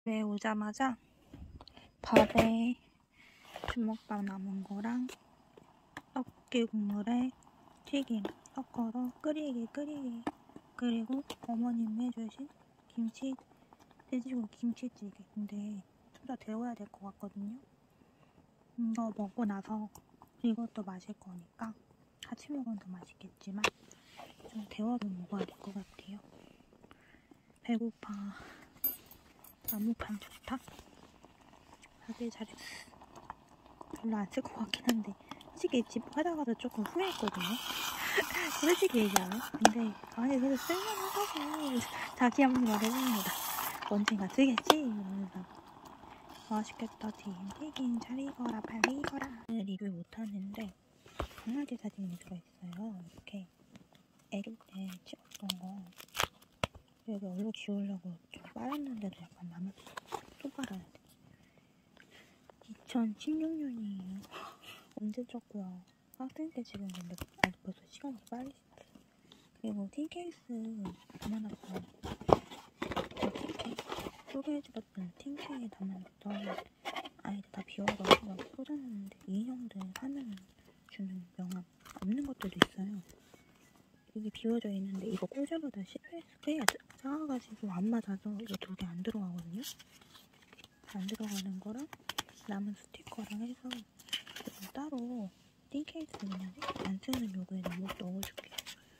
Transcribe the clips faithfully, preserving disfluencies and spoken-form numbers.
네, 오자마자 밥에 주먹밥 남은 거랑 떡볶이 국물에 튀김 섞어서 끓이기 끓이기 그리고 어머님이 해주신 김치 돼지고기 김치찌개. 근데 좀 더 데워야 될 것 같거든요. 이거 먹고 나서 이것도 마실 거니까 같이 먹으면 더 맛있겠지만 좀 데워서 먹어야 될 것 같아요. 배고파. 나무판 좋다. 다들 잘했어. 별로 안 쓸 것 같긴 한데 솔직히 집 하다 가서 조금 후회했거든요. 솔직히 얘기하면. 근데 아니 그래도 쓸만하다고 자기 합리화를 해봅니다. 언젠가 쓰겠지 이러면서. 맛있겠다. 튀김 잘 익어라 빨리 익어라. 리뷰 못하는데 강아지 사진이 들어있어요. 이렇게 애기 때 찍었던 거 여기 얼룩 지우려고 좀 빨았는데도 약간 남았어. 또 빨아야 돼. 이천십육 년이에요. 언제 쪘고요. 학생 때 찍은 건데 아직 벌써 시간이 빨리 지났어. 그리고 틴케이스 담아놨던 틴케 소개해주었던 틴케에 담아놨던 아이들 다 비워가지고 꽂아놨는데 인형들 사면 주는 명함 없는 것들도 있어요. 여기 비워져 있는데 이거 꽂아보다 스프레이가 작아가지고 안 맞아서 이거 두 개 안 들어가거든요. 안 들어가는 거랑 남은 스티커랑 해서 따로 띵케이스 그냥 안 쓰는 요거에 넣어줄게요.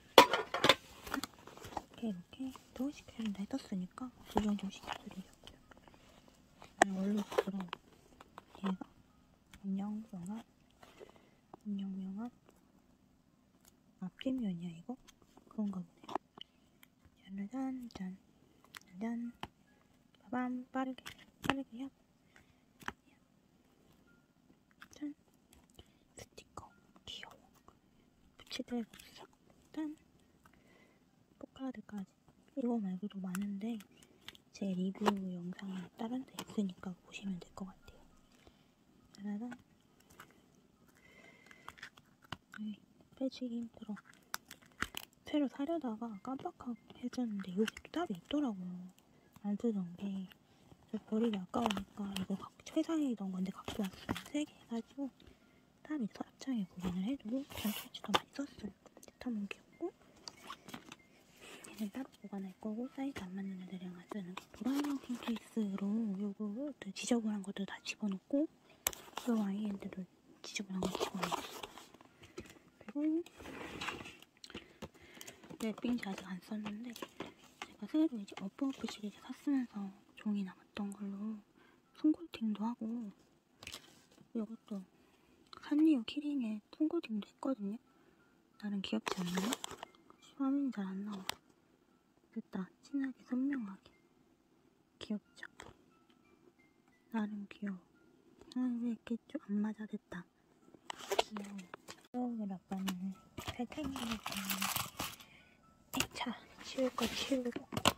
이렇게 이렇게 더 시켜준다 했었으니까 조정 좀 시켜드리려고요. 얼룩 들어 얘가 인형 명함 인형 명함 앞뒷면이야 이거? 그런가 보네요. 짜라잔 짠 짠 빠밤 빠르게 빠르게 얍 짠 스티커 귀여워. 붙이들 없어. 짠 포카드까지. 이거 말고도 많은데 제 리뷰 영상이 다른 데 있으니까 보시면 될 것 같아요. 짜라란. 네, 빼지기 힘들어. 새로 사려다가 깜빡하고 해줬는데 여기 또 따로 있더라고요. 안 쓰던 게. 그래서 버리기 아까우니까 이거 회사에 있던 건데 갖고 왔어요. 세 개 해가지고 따로 앞창에 보관을 해두고 전수치도 많이 썼어요. 대타면 귀엽고 얘는 따로 보관할 거고 사이즈 안 맞는 애들이랑 안 쓰는 도라에몽 tin 케이스로 요거 지저분한 것도 다 집어넣고 요 아이한테도 지저분한 거 집어넣었어. 그리고 랩핑지 아직 안 썼는데 제가 새로 이제 어프어프 시리즈 샀으면서 종이 남았던 걸로 손코팅도 하고 이것도 산리오 키링에 손코팅도 했거든요. 나름 귀엽지 않나요? 화면이 잘 안 나와. 됐다. 진하게 선명하게 귀엽죠? 나름 귀여워. 아, 왜 이렇게 좀 안 맞아. 됐다. 귀여워. 추억을 아빠는 살탱이니까 차 치울 거 치우고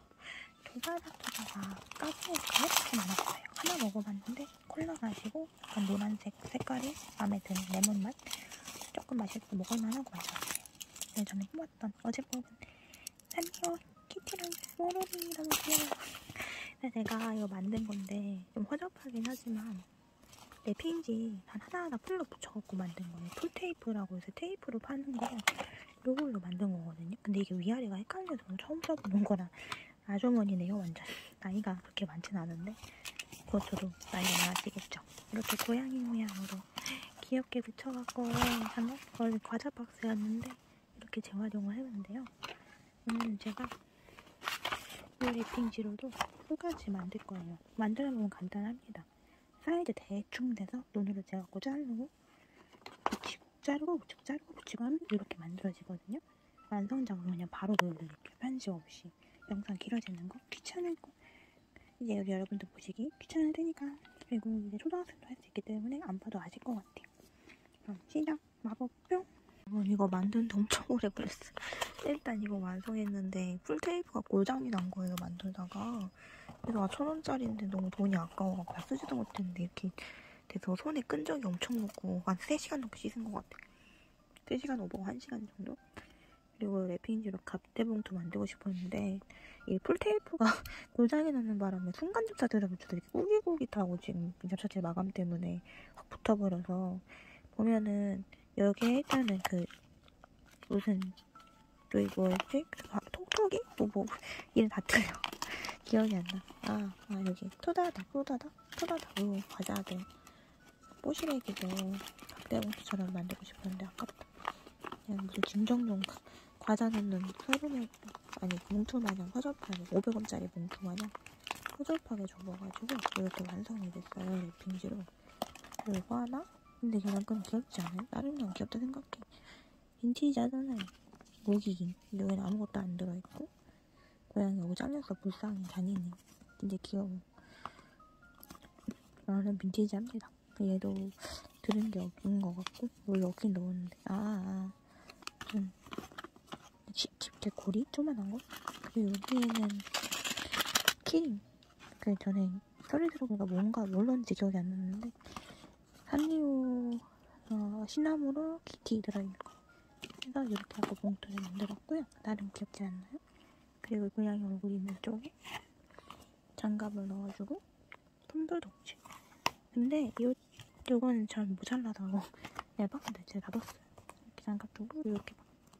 도자기다가 까지가 이렇게 많았어요. 하나 먹어봤는데 콜라 맛이고 약간 노란색 색깔이 마음에 드는 레몬 맛 조금 맛있고 먹을만하고 맛있었어요. 예전에 해봤던 어제 먹은 산리오 키티랑 뽀로리 너무 귀여워. 제가 이거 만든 건데 좀 허접하긴 하지만 랩핑지 단 하나하나 풀로 붙여갖고 만든 거예요. 풀테이프라고 해서 테이프로 파는 거 요걸로 만든 거거든요. 근데 이게 위아래가 헷갈려서 처음 써보는 거라 아주머니네요. 완전 나이가 그렇게 많진 않은데 그것 저도 나이가 많아지겠죠. 이렇게 고양이 모양으로 귀엽게 붙여갖고 저는 거의 과자 박스였는데 이렇게 재활용을 했는데요. 오늘은 제가 이 랩핑지로도 끝까지 만들 거예요. 만들어보면 간단합니다. 사이즈 대충 돼서 눈으로 재갖고 자르고 붙이고 자르고 붙이고 자르고 붙이고 하면 이렇게 만들어지거든요. 완성작은 그냥 바로 보여드릴게요. 편집 없이. 영상 길어지는 거 귀찮은 거 이제 여기 여러분들 보시기 귀찮을 테니까. 그리고 이제 초등학생도 할 수 있기 때문에 안 봐도 아실 것 같아요. 그럼 시작. 마법 뿅. 여러분 이거 만드는데 엄청 오래 걸렸어요. 일단 이거 완성했는데 풀테이프가 고장이 난 거예요. 만들다가. 그래서 아, 천 원짜리인데 너무 돈이 아까워갖고 쓰지도 못했는데 이렇게 돼서 손에 끈적이 엄청 묻고 한 세 시간 넘게 씻은 것 같아요. 세 시간 오버 한 시간 정도? 그리고 랩핑지로 갑대봉투 만들고 싶었는데 이 풀테이프가 고장이 나는 바람에 순간 접착제를 붙여서 이렇게 꾸깃꾸깃하고 지금 접착제 마감 때문에 확 붙어버려서 보면은 여기에 일단은 그 무슨 또 뭐였지? 톡톡이? 뭐 뭐 이름 다 틀려. 기억이 안 나. 아, 아 여기 토다다 토다다 토다다 요 과자들 뽀시래기도 갑대봉투처럼 만들고 싶었는데 아깝다. 그냥 무슨 김정용 과자 넣는 서른에 아니 봉투 마냥 허접하게 오백 원짜리 봉투 마냥 허접하게 접어가지고 이렇게 완성이 됐어요. 랩핑지로. 그리고 이거 하나? 근데 저는 그건 귀엽지 않아요? 다른 건 귀엽다 생각해. 빈티지하잖아요. 무기긴. 여기는 아무것도 안 들어있고 고양이 여기 잘려서 불쌍해. 잔인해. 근데 귀여워. 나는 빈티지합니다. 얘도 들은 게 없는 것 같고 뭘 넣긴 넣었는데 아, 아. 좀 집게 고리? 조만한 거? 그리고 여기에는 키링. 그 전에 소리 들어보니까 뭔가 뭘로인지 기억이 안 나는데 산리오 어, 시나무로 키티 들어있는 거. 그래서 이렇게 하고 봉투를 만들었고요. 나름 귀엽지 않나요? 그리고 고양이 얼굴 있는 쪽에 장갑을 넣어주고 품돌독지. 근데 이 요거는 잘 모자라서 얇았는데 제가 놔뒀어요. 이렇게 장갑 두고 이렇게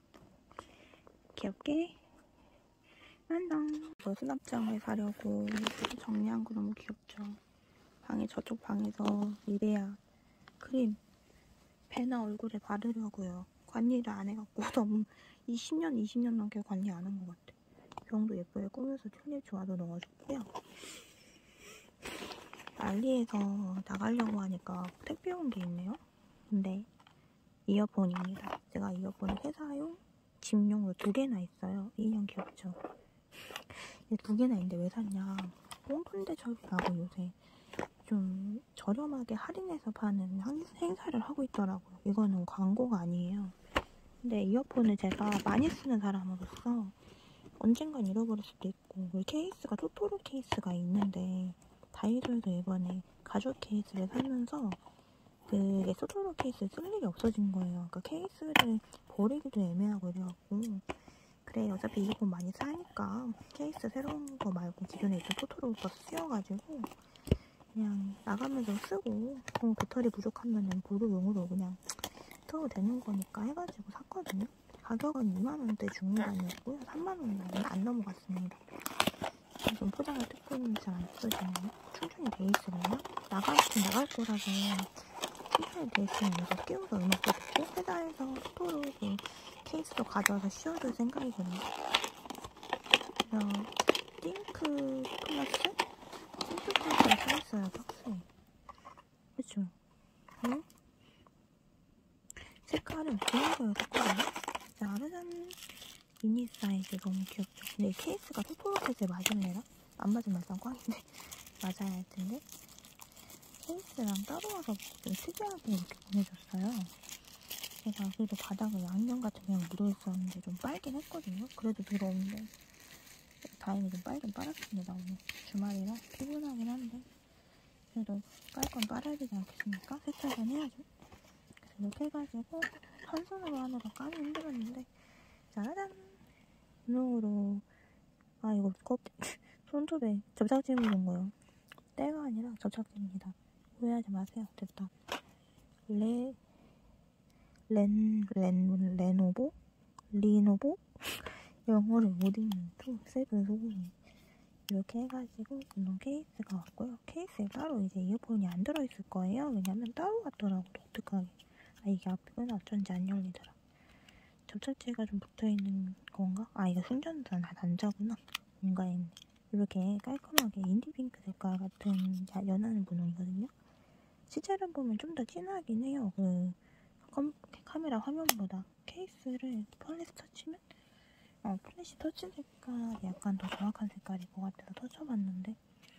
귀엽게 안녕. 뭐 수납장을 사려고 정리한 거 너무 귀엽죠. 방에 저쪽 방에서 리베아 크림 배나 얼굴에 바르려고요. 관리를 안 해갖고 너무 이십 년 이십 년 넘게 관리 안 한 것 같아. 병도 예쁘게 꾸며서 튤립 좋아도 넣어줬고요. 알리에서 나가려고 하니까 택배 온 게 있네요. 근데 이어폰입니다. 제가 이어폰을 회사용, 집용으로 두 개나 있어요. 인형 귀엽죠? 두 개나 있는데 왜 샀냐. 뽕톤대 철이라고 요새 좀 저렴하게 할인해서 파는 행사를 하고 있더라고요. 이거는 광고가 아니에요. 근데 이어폰을 제가 많이 쓰는 사람으로서 언젠간 잃어버릴 수도 있고 케이스가 토토로 케이스가 있는데 다이소에서 이번에 가죽 케이스를 사면서 그게 토토로 케이스 쓸 일이 없어진 거예요. 그러니까 케이스를 버리기도 애매하고 이래갖고 그래 어차피 이어폰 많이 싸니까 케이스 새로운 거 말고 기존에 있던 토토로 거 씌워가지고 그냥 나가면서 쓰고 어, 배터리 부족하면은 보루용으로 그냥 써도 되는 거니까 해가지고 샀거든요. 가격은 이만 원대 중후반이었고요. 삼만 원은 안 넘어갔습니다. 좀 포장을 뜯고는 잘 안 써지네요. 충전이 돼 있으려나? 나갈, 나갈 거라서 충전이 돼 있으면 이거 끼워서 음악도 듣고 회사에서 토토로 그 케이스도 가져와서 씌워줄 생각이거든요. 그래서 띵크 플러스 띵크 플러스를 써있어요. 박스에. 그쵸? 응? 색깔은 보이고요. 색깔은 아르산 미니 사이즈 너무 귀엽죠? 근데 이 케이스가 토토로 케이스에 맞을래나? 안 맞으면 일단 꽝인데 맞아야 할 텐데 케이스랑 따로 와서 좀 특이하게 이렇게 보내줬어요. 제가 그래도 바닥에 안경 같은 게 묻어있었는데 좀 빨긴 했거든요. 그래도 들어오는데 다행히 좀 빨긴 빨았습니다. 오늘 주말이라 피곤하긴 한데 그래도 빨 건 빨아야 되지 않겠습니까? 세차는 해야죠. 그래서 이렇게 해가지고 한 손으로 하느라 까기 힘들었는데 짜잔! 운동으로 아 이거 컵 손톱에 접착제 묻은 거요. 때가 아니라 접착제입니다. 오해하지 마세요. 됐다. 레 렌, 렌, 레노보? 리노보? 영어를 못 읽는 또 세븐 소금이 이렇게 해가지고 운동 케이스가 왔고요. 케이스에 따로 이제 이어폰이 안 들어있을 거예요. 왜냐면 따로 왔더라고 독특하게. 아 이게 앞은 어쩐지 안 열리더라. 접착제가 좀 붙어있는 건가? 아 이거 충전도 단자구나. 뭔가 있네. 이렇게 깔끔하게 인디핑크 색깔 같은 연한 분홍이거든요. 실제로 보면 좀 더 진하긴 해요. 그 컴, 카메라 화면보다. 케이스를 플래시 터치면 어 플래시 터치 색깔이 약간 더 정확한 색깔일 것 같아서 터쳐봤는데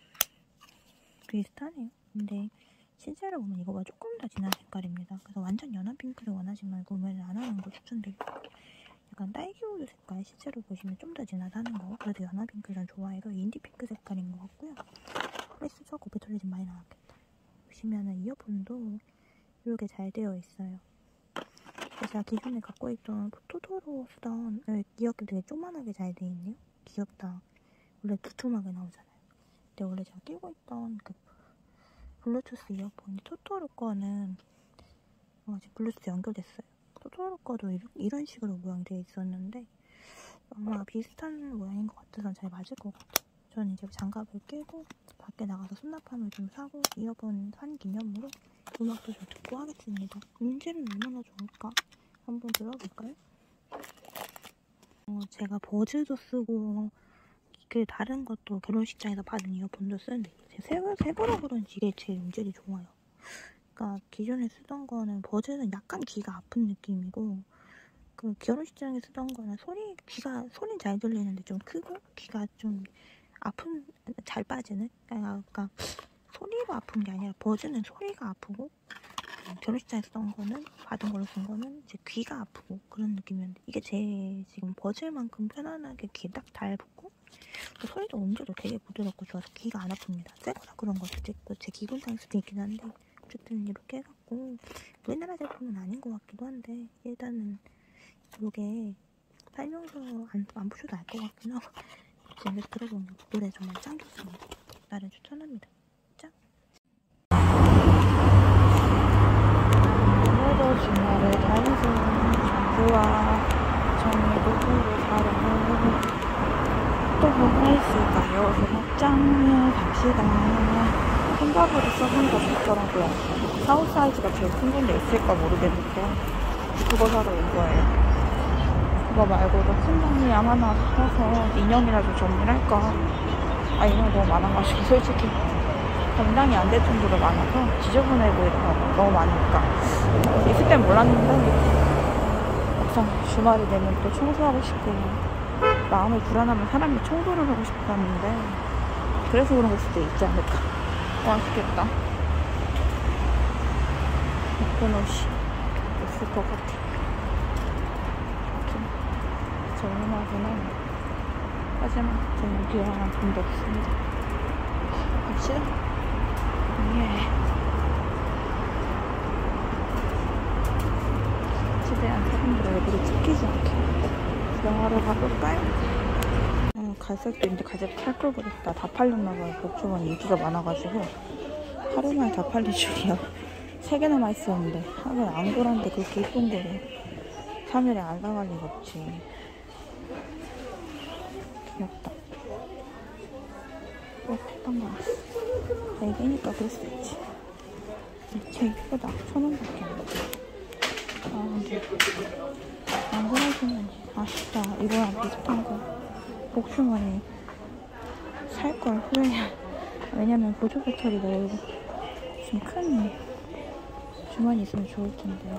비슷하네요. 근데 실제로 보면 이거보다 조금 더 진한 색깔입니다. 그래서 완전 연한 핑크를 원하지 말고 구매를 안 하는 거 추천드리고 약간 딸기우유 색깔 실제로 보시면 좀 더 진하다는 거. 그래도 연한 핑크를 전 좋아해서 인디 핑크 색깔인 것 같고요. 플래시 써고 배터리 좀 많이 나왔겠다. 보시면은 이어폰도 이렇게 잘 되어 있어요. 제가 기존에 갖고 있던 토토로 쓰던 귀엽게 되게 조그만하게 잘 돼 있네요. 귀엽다. 원래 두툼하게 나오잖아요. 근데 원래 제가 끼고 있던 그 블루투스 이어폰이 토토로 거는 어, 지금 블루투스 연결됐어요. 토토로 거도 이런, 이런 식으로 모양되어 있었는데 아마 비슷한 모양인 것 같아서 잘 맞을 것 같아요. 저는 이제 장갑을 끼고 밖에 나가서 수납함을 좀 사고 이어폰 산 기념으로 음악도 좀 듣고 하겠습니다. 음질은 얼마나 좋을까? 한번 들어볼까요? 어, 제가 버즈도 쓰고 그 다른 것도 결혼식장에서 받은 이어폰도 쓰는데 새, 새 거라 그런지 이게 제 음질이 좋아요. 그러니까 기존에 쓰던 거는 버즈는 약간 귀가 아픈 느낌이고 그 결혼식장에 쓰던 거는 소리 귀가 소리 잘 들리는데 좀 크고 귀가 좀 아픈 잘 빠지는 그러니까 소리로 아픈 게 아니라 버즈는 소리가 아프고 결혼식장에 쓰던 거는 받은 걸로 쓴 거는 이제 귀가 아프고 그런 느낌이었는데 이게 제 지금 버즈만큼 편안하게 귀에 딱 달붙고 소리도 음질도 되게 부드럽고 좋아서 귀가 안 아픕니다. 새거라 그런 거죠. 제, 제 기분상일 수도 있긴 한데 어쨌든 이렇게 해갖고 우리나라 제품은 아닌 것 같기도 한데 일단은 이게 설명서 안, 안 보셔도 알 것 같긴 하고 지금 들어보면 노래 정말 짱 좋습니다. 나를 추천합니다. 짱! 오늘도 주말에 다니는 장수와 정의 노후를 사러 또 뭐가 있을까요? 소목장에 갑시다. 생각보다 썩은 거 좋더라고요. 사우 사이즈가 제일 큰 건데 있을까 모르겠는데 그거 사러 온 거예요. 그거 말고도 큰 종이 하나 사서 인형이라도 정리할까. 아 인형 너무 많아가지고 솔직히 감당이 안 될 정도로 많아서 지저분해 보이더라고요. 너무 많으니까. 있을 땐 몰랐는데 막상 주말이 되면 또 청소하고 싶고 마음이 불안하면 사람이 청소를 하고 싶었는데 그래서 그런 걸 수도 있지 않을까. 맛있겠다. 예쁜 옷이 있을 것 같아. 정리하기는 하지만 저는 귀여운 돈도 없습니다. 갑시다. 예. 최대한 사람들 얼굴이 찍히지 않게 영화로 가볼까요? 어, 갈색도 이제 갈색 팔 걸 그랬다. 다 팔렸나봐요. 복주머니 인기가 많아가지고 하루 만에 다 팔릴 줄이야. 세 개 남아있었는데 하루에 앙골한데 그렇게 예쁜 거를 삼 일에 안 사갈 리가 없지. 귀엽다. 꼭 했던 거 같아. 애기니까 그럴 수 있지. 진짜 이쁘다. 천 원밖에 안 돼. 아 근데 안 그래주면 아쉽다. 이거랑 비슷한 거 복주머니 살걸 후회해. 왜냐면 보조 배터리 넣고 좀 큰 주머니 있으면 좋을 텐데.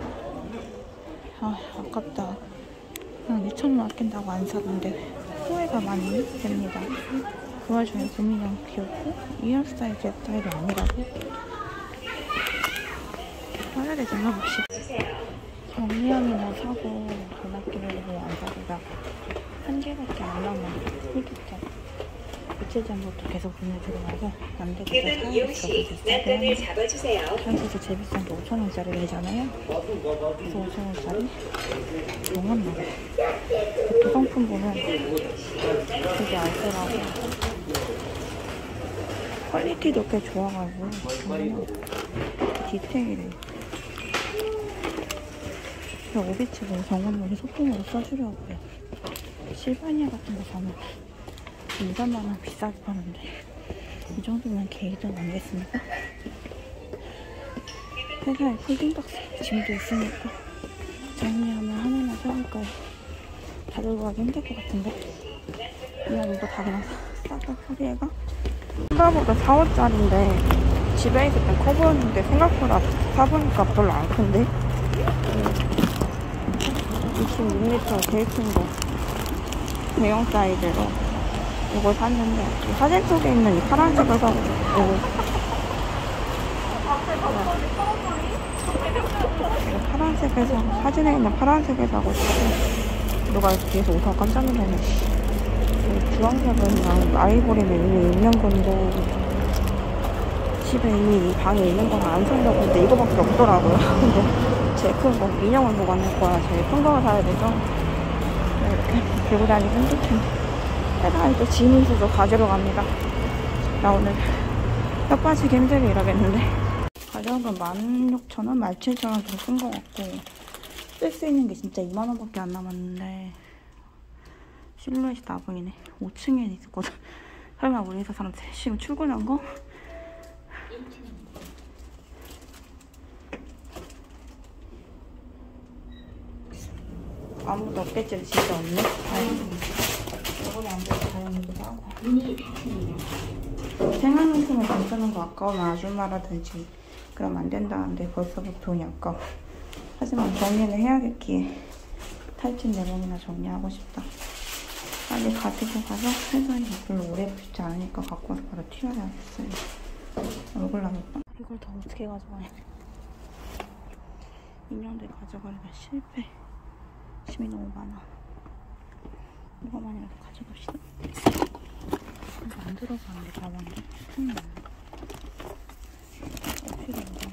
아 아깝다. 그냥 이천 원 아낀다고 안 사던데 후회가 많이 됩니다. 그 와중에 고민형 귀엽고 이런 스타일의 스타일이 아니라고 사야 되잖아. 혹시 정리함이나 사고 전화기를 안 사기가 한 개밖에 안 남아. 힐기차 며칠 전부터 계속 돈을 들어와서 안 되겠다 사야겠어. 한국에서 제일 비싼 게 오천 원짜리잖아요. 그래서 오천 원짜리 영원 나가. 구성품 보면 되게 알뜰하고 퀄리티도 꽤 좋아가지고 정말 디테일해. 오비치를 정원물이 소품으로 써주려고요. 실바니아 같은 거 사면 이, 삼만 원 비싸게 파는데 이 정도면 계획은 아니겠습니까? 회사에 폴딩박스 짐도 있으니까 정리하면 하나만 사볼까요? 다 들고 가기 힘들 것 같은데 그냥 이거 다 그냥 싸다 소리애가 생각보다 사 호짜리인데 집에 있을 땐 커 보였는데 생각보다 사보니까 별로 안 큰데 이십육 미터 제일 큰 거 대형 사이즈로 이걸 샀는데 이 사진 속에 있는 이 파란색을 사고 이거 파란색을 사고 사진에 있는 파란색을 사고 싶고 누가 뒤에서 오사가 깜짝 놀라네. 주황색은 그냥 아이보리는 이미 있는 건데 집에 이미 이 방에 있는 건 안 살려고 했는데 이거밖에 없더라고요. 근데 제일 큰 거. 인형을 보고 안 거야. 제일 큰 거가 사야 되죠. 이렇게 들고 다니기 힘들 텐데. 회사에 또 짐이 있어서 가지러 갑니다. 나 오늘 뼈 빠지게 힘들게 일하겠는데. 가져온 건 만 육천 원, 만 칠천 원 정도 쓴 거 같고, 쓸 수 있는 게 진짜 이만 원밖에 안 남았는데 실루엣이 나 보이네. 오 층에 있었거든. 설마 우리 회사 사람 지금 출근한 거? 아무도 없겠지. 진짜 없네. 다행이네. 저번에 안 보고 다행이기도 하고. 생활용품을 안 쓰는 거 아까우면 아줌마라든지 그러면 안 된다는데 벌써부터 돈이 아까워. 하지만 정리는 해야겠기에 탈진 내용이나 정리하고 싶다. 빨리 가지고 가서 회사에 별로 오래 입고 싶지 않으니까 갖고 와서 바로 튀어야겠어요. 얼굴 나겠다. 이걸 더 어떻게 가져가냐. 인형들 가져가려면 실패. 짐이 너무 많아. 이거만이라도 가져갑시다. 안 들어가는데 가방에 음. 필요한데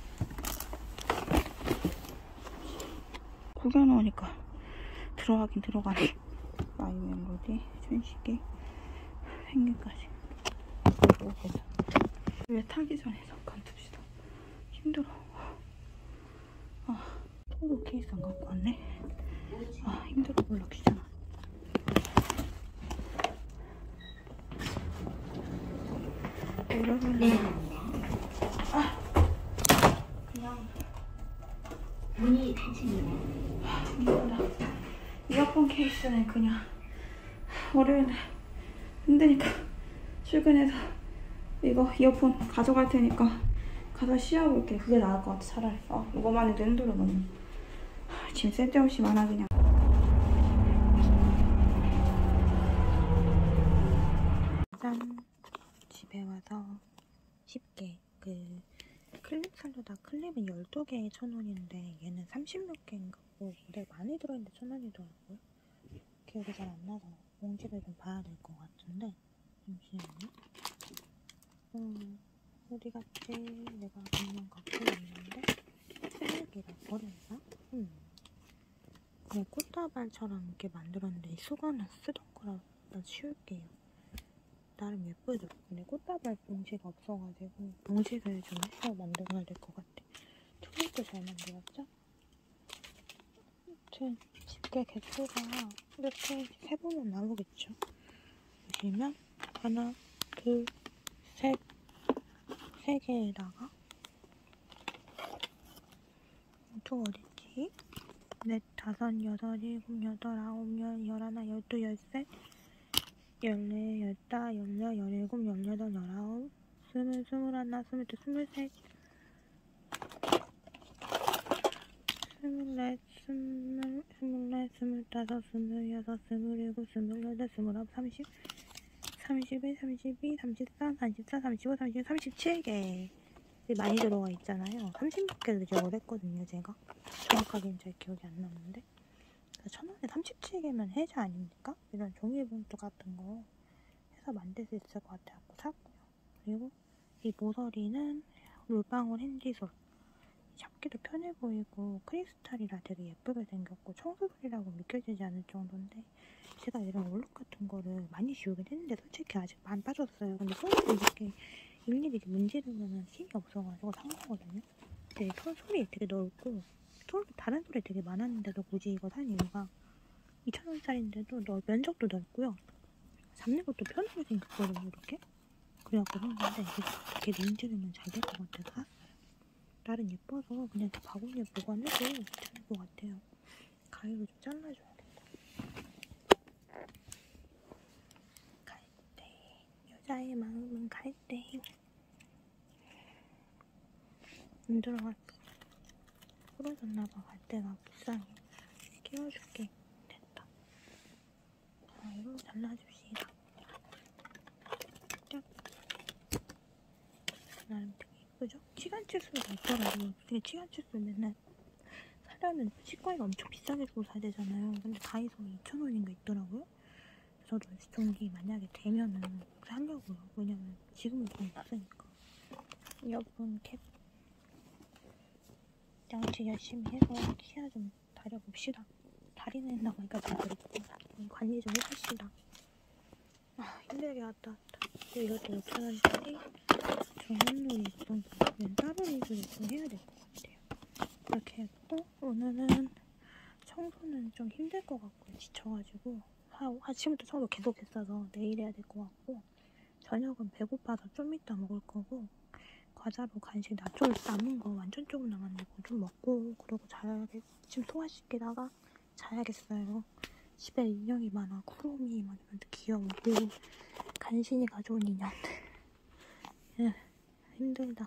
구겨놓으니까 들어가긴 들어가네. 마이 멜로디, 춘식이, 펭귄까지. 왜 타기 전에 잠깐 둡시다. 힘들어. 아, 통로 케이스 안 갖고 왔네. 아, 힘들어. 몰라, 귀찮아. 네. 아, 그냥 문이 닫힙니다. 힘들다. 이어폰 케이스는 그냥 월요일에 힘드니까 출근해서 이거 이어폰 가져갈 테니까 가서 씌워볼게. 그게 나을 것 같아. 차라리. 아, 이거만 해도 힘들어 너무. 짐 쓸데없이 많아 그냥. 짠! 집에 와서 쉽게 그 클립 살려다 클립은 열두 개에 천 원인데 얘는 삼십육 개인가 뭐 되게 많이 들어있는데 천 원이더라고요. 기억이 잘 안 나서 봉지를 좀 봐야 될 것 같은데 잠시만요. 음, 어디 갔지? 내가 분명 갖고 있는데 쓰레기를 버렸나? 음. 그냥 꽃다발처럼 이렇게 만들었는데 이 수건은 쓰던 거라 치울게요. 나름 예쁘죠? 근데 꽃다발 봉지가 없어가지고 봉지를 좀 해서 만들어야 될 것 같아. 툴도 잘 만들었죠? 아무튼 집게 개수가 이렇게 세보면 나오겠죠? 보시면 하나, 둘, 셋, 세 개에다가 또 어딨지? 넷, 다섯, 여섯, 일곱, 여덟, 아홉, 열, 열하나, 열두, 열셋, 열네, 열다, 열여, 열일곱, 열여덟, 열아홉, 스물, 스물하나, 스물둘, 스물셋, 스물넷, 스물, 스물넷, 스물다섯, 스물여섯, 스물일곱, 스물여덟, 스물아홉, 삼십, 삼십일, 삼십이, 삼십사, 삼십사, 삼십오, 삼십육, 삼십칠 개 많이 들어가 있잖아요. 삼십육 개를 기억을 했거든요, 제가. 정확하게는 잘 기억이 안 나는데. 천 원에 삼십칠 개면 해자 아닙니까? 이런 종이봉투 같은 거 해서 만들 수 있을 것 같아서 샀고요. 그리고 이 모서리는 물방울 핸디솔. 잡기도 편해 보이고 크리스탈이라 되게 예쁘게 생겼고 청소술이라고 느껴지지 않을 정도인데 제가 이런 얼룩 같은 거를 많이 지우긴 했는데 솔직히 아직 안 빠졌어요. 근데 손으로 이렇게 일일이 이렇게 문지르면 힘이 없어가지고 산 거거든요. 근데 손 소리 되게 넓고 솔, 다른 소리 되게 많았는데도 굳이 이거 산 이유가 이천 원짜리인데도 넓, 면적도 넓고요. 잡는 것도 편하게 생겼거든요, 이렇게. 그래갖고 샀는데 이렇게 문지르면 잘 될 것 같아서 샀어요. 나름 예뻐서 그냥 다 바구니에 보관해도 괜찮을 것 같아요. 가위로 좀 잘라줘야겠다. 갈대, 여자의 마음은 갈대. 안 들어갔어. 부러졌나봐. 갈대가 불쌍해. 끼워줄게. 됐다. 가위로 잘라줍시다. 짠. 나름 되게 예쁘죠? 치간 칫솔도 있더라고요. 근데 치간 칫솔 맨날 사려면 치과에 엄청 비싸게 주고 사야 되잖아요. 근데 다이소 이천 원인가 있더라고요. 저도 종기 만약에 되면은 사려고요. 왜냐면 지금은 돈 없으니까. 이어폰 캡. 양치 열심히 해서 키아 좀 다려봅시다. 다리는 했나고 하니까 좀 그렇고 관리 좀 해봅시다. 아 힘들게 왔다 왔다. 또 이것도 오천 원짜리 정원놀이 좀 따로리를 좀 해야 될 것 같아요. 이렇게 했고 오늘은 청소는 좀 힘들 것 같고 지쳐가지고 하, 아침부터 청소 계속 했어서 내일 해야 될 것 같고 저녁은 배고파서 좀 이따 먹을 거고 과자로 간식 나초 남은 거 완전 조금 남았는데 그거 좀 먹고 그러고 자야겠 지금 소화시키다가 자야겠어요. 집에 인형이 많아. 쿠로미 막 이런 데 귀여워. 그리고 간신히 가져온 인형들. 예, 힘들다.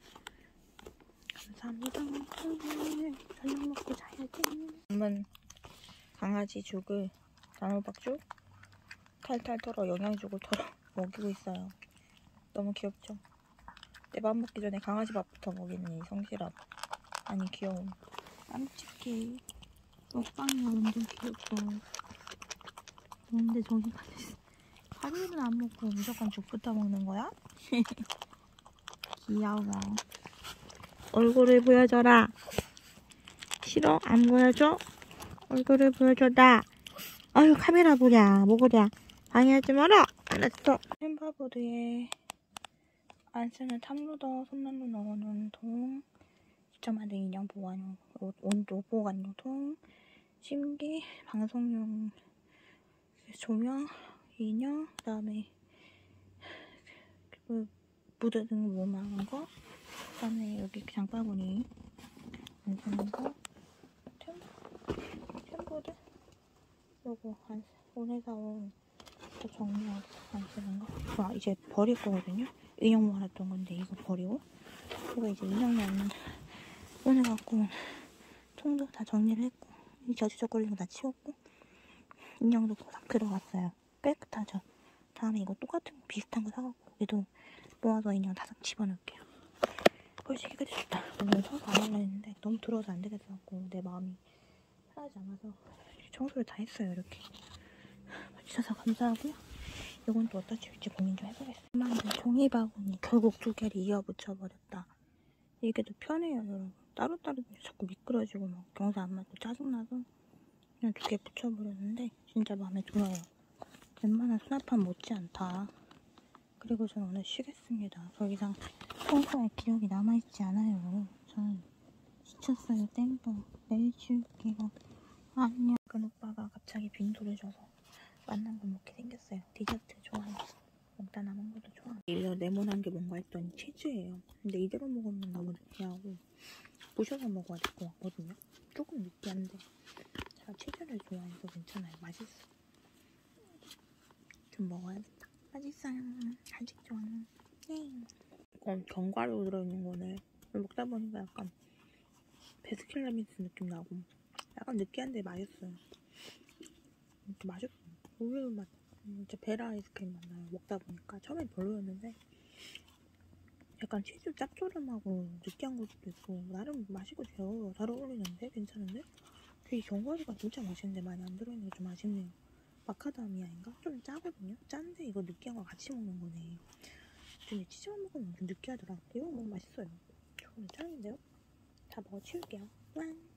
감사합니다. 저녁 먹고 자야지. 남은 강아지 죽을 나노박죽 탈탈 털어 영양죽을 털어 먹이고 있어요. 너무 귀엽죠? 내 밥 먹기 전에 강아지 밥부터 먹이는 이 성실함. 아니 귀여움. 깜찍해. 먹방이 완전 귀엽고. 근데 정신 차렸어. 하루는 안 먹고 무조건 죽부터 먹는 거야? 귀여워. 얼굴을 보여줘라. 싫어? 안 보여줘? 얼굴을 보여줘라. 아유 카메라 보랴 뭐보랴. 방해하지 마라. 알았어. 햄버보드에 안 쓰는 탑로더 손난로 넣어놓은 통, 직접 만든 인형 보관용 온도 보관용 통, 심기 방송용 조명 인형, 그 다음에 그 무드 등 모음하는 거, 그 다음에 여기 장바구니 안 쓰는 거, 템, 템보드 요거 안 오늘 사온 또 정리하고 안 쓰는 거. 아 이제 버릴 거거든요. 인형 모아놨던 건데 이거 버리고 이거 이제 인형 넣는 오늘 갖고 온 통도 다 정리를 했고 이 저지적 걸린 거 다 치웠고 인형도 싹 들어갔어요. 깨끗하죠. 다음에 이거 똑같은 거 비슷한 거 사갖고 여기도 모아서 인형 다 집어넣을게요. 벌써 깨끗해졌다. 오늘 청소 안 하려 했는데 너무 들어서 안 되겠어갖고 내 마음이 편하지 않아서 청소를 다 했어요. 이렇게 봐주셔서 감사하고요. 이건 또 어디다 치울지 고민 좀 해보겠어요. 만든 종이 바구니 결국 두 개를 이어 붙여버렸다. 이게 더 편해요 여러분. 따로따로 자꾸 미끄러지고 막 경사 안 맞고 짜증나서 그냥 두 개 붙여버렸는데 진짜 마음에 들어요. 웬만한 수납함 못지않다. 그리고 저는 오늘 쉬겠습니다. 더 이상 청소할 기억이 남아있지 않아요. 저는 지쳤어요. 땡뽕. 내일 치울게요. 안녕. 그 오빠가 갑자기 빈도를 줘서 만난 거 먹게 생겼어요. 디저트 좋아해요. 먹다 남은 것도 좋아. 이거 네모난 게 뭔가 했더니 치즈예요. 근데 이대로 먹으면 너무 느끼하고 부셔서 먹어야 될 것 같거든요. 조금 느끼한데 제가 치즈를 좋아해서 괜찮아요. 맛있어. 좀 먹어야겠다. 맛있어요. 간식 좋아. 네. 이건 견과류 들어있는 거네. 먹다 보니까 약간 베스킨라빈스 느낌 나고 약간 느끼한데 맛있어요. 맛있어. 우유 맛. 진짜 베라 아이스크림 맛 나요. 먹다 보니까 처음엔 별로였는데 약간 치즈 짭조름하고 느끼한 것도 있고 나름 맛이고요. 잘 어울리는데 괜찮은데? 되게 견과류가 진짜 맛있는데 많이 안 들어있는 게 좀 아쉽네요. 마카다미아인가? 좀 짜거든요? 짠데 이거 느끼한 거 같이 먹는 거네. 근데 치즈만 먹으면 좀 느끼하더라. 이거 너무 맛있어요. 저는 짱인데요? 다 먹어 치울게요. 와.